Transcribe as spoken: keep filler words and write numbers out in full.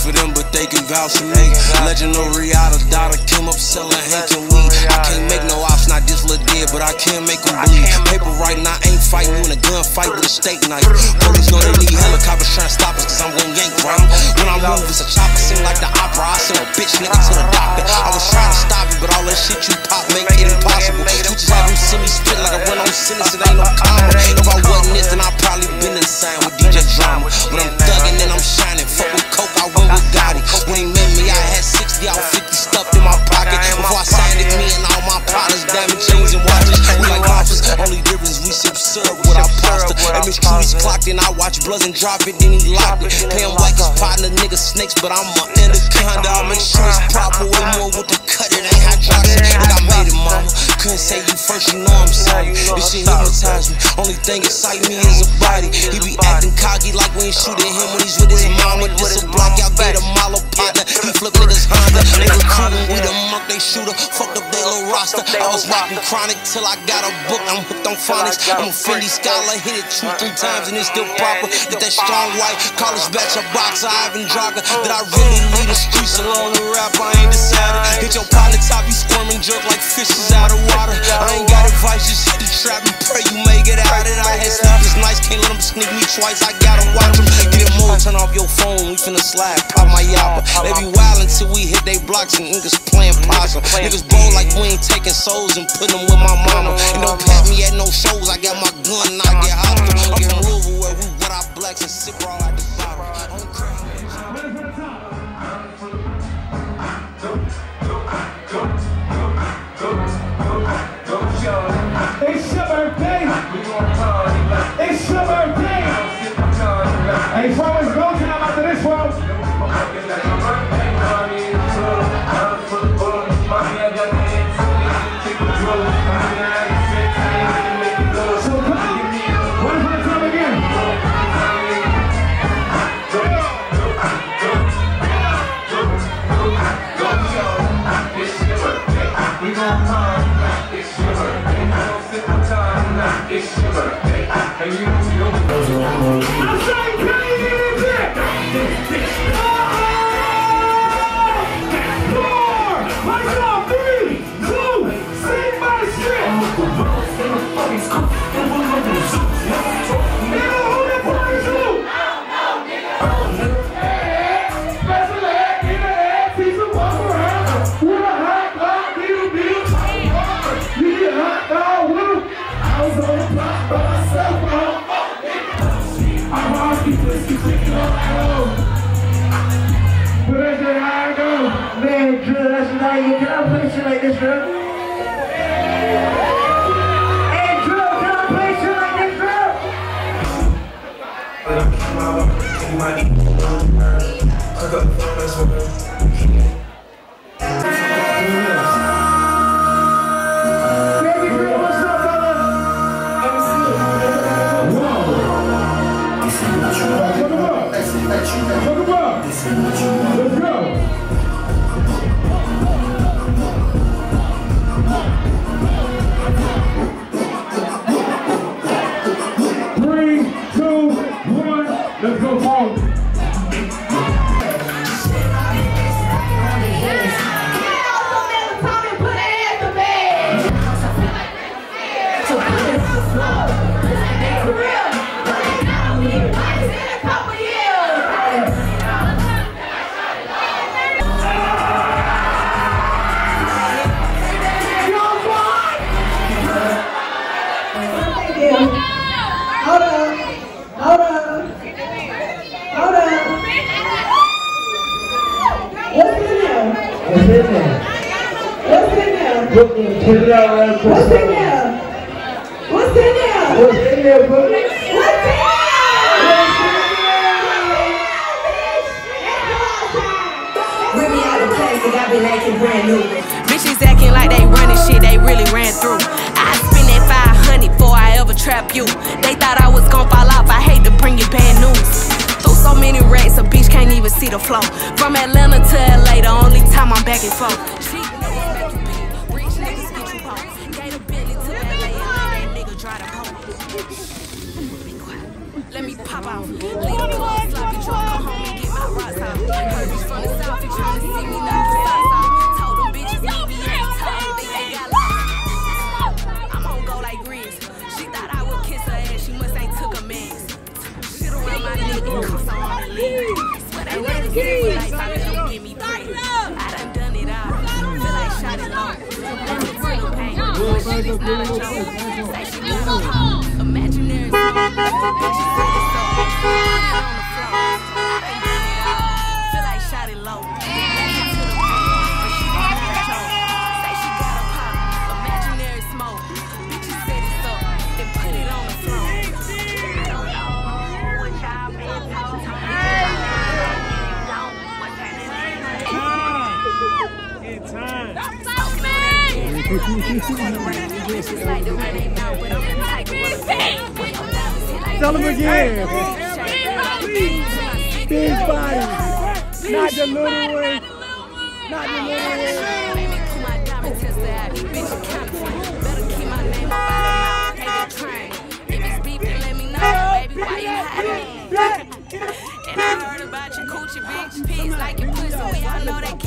for them, but they can vouch for me. Legend of Riata, daughter came up selling Hank and weed. I can't make no ops, not this little dead, but I can make them bleed. Paper right now, ain't fighting you in a gunfight with a steak knife. Police know they need helicopters trying to stop us, cause I'm gon' yank right. When I move, it's a chopper, seem like the opera. I send a bitch nigga to the doctor. I was trying to stop it, but all that shit you pop make it impossible. You just have them see me spit like I run on sentence, it ain't no comma. If I wasn't this, then I probably been insane with D J Drama. But I'm thuggin' and I'm shining. Fuck with coke, I went with Gotti. When he met me, I had sixty out fifty stuffed in my pocket. Before I signed it, me and all my partners, diamond chains and watches. We like office, only difference we sip syrup with our pasta. And Miss Trudy's clocked in, I watch Bloods and drop it, then he locked it. Pay him like his partner, nigga snakes, but I'm a anaconda. I make sure it's proper, way more with the cut, it ain't hydroxy. Like I made it, mama. Couldn't say you first, you know I'm sorry. This shit hypnotize me, only thing excite me is a body. He be acting cocky like we ain't shooting him when he's with his mama. This a block, y'all get a mile partner. He flip niggas Honda. They recruiting, we the monk, they shooter. Fucked up their little roster. I was rocking chronic till I got a book. I'm hooked on phonics. I'm a Fendi scholar, hit it two, three times and it's still proper. Get that strong white college batch of boxer, Ivan Draga. That I really lead the streets along the rap, I ain't decided. Hit your partner top, you squirming jerk like fishes out of water. I ain't got advice, just hit the trap and pray you may get out of it. I had sneakers nice, can't let them sneak me twice. I gotta watch them. Get it more, turn off your phone, we finna slide, pop my yapper. They be wild until we hit they blocks and niggas playing possum. Niggas bold like we ain't taking souls and putting them with my mama. And don't pat me at no shows, I got my gun and I get hostile. I'm from Louisville where we wet our blacks and sip all out the bottle. It's your birthday. It's your birthday. Hey, so it's go time after this one. So come on. One more time again. We gon' party. It's your birthday. Don't sit the time now. It's your birthday. And you know you don't know. I'm saying crazy in it. Four. What's up? Three, two, sing my shit. Nigga, who the fuck is you? I don't know, nigga. Hey, special ed, nigga, head, piece of walk around. With a hot dog, beetle, beetle. You get a hot dog with him. I was on the block by myself, bro. I'm hard to keep this, keep thinking on my own. But that's just how I go. Man, Drew, that's not you. Can I play shit like this, Drew? Hey, Drew, can I play shit like this, Drew? Baby Drew, what's up, brother? Whoa. Look him up. Look him up. Let's go. Three, two, one, let's go home. Hold up, hold up, hold up. What's in there? What's in there? What's in there? Put it out right quick. What's in there? What's in there? What's in there, bro? What's in there? Bring me out the plastic, I been acting brand new. Bitches acting like they running shit, they really ran through. I spend that five hundred before I ever trap you. They thought I was gon' fall off, I hate to bring you bad news. Through so many racks, a bitch can't even see the flow. From Atlanta to L A, the only time I'm back and forth. Cheap niggas make you pay, rich niggas get you home. Gave a Bentley to L A and let that nigga drive the home. Be quiet, let me pop out. Leave the club, sloppy drunk, go home and get my rocks out. shit is not a joke. Say she got a pop, imaginary smoke. Bitch, you said it's so. On the floor, I done done it all. Feel like shot it low. Back into the pain, but she gon' have a choke. Say she got a pop, imaginary smoke. Bitch, you said it's up, then put it on the floor. I don't know what y'all been told. Time. Tell him again. Big body. Not the little one. Not the little one. Make me pull my diamond tester out. Bitch, you counterfeit. Better keep my name up out of mouth. Hey, train. If it's beef, then let me know. Baby, why you hiding me? And I heard about your coochie, bitch. Pigs like your pussy. We all know that.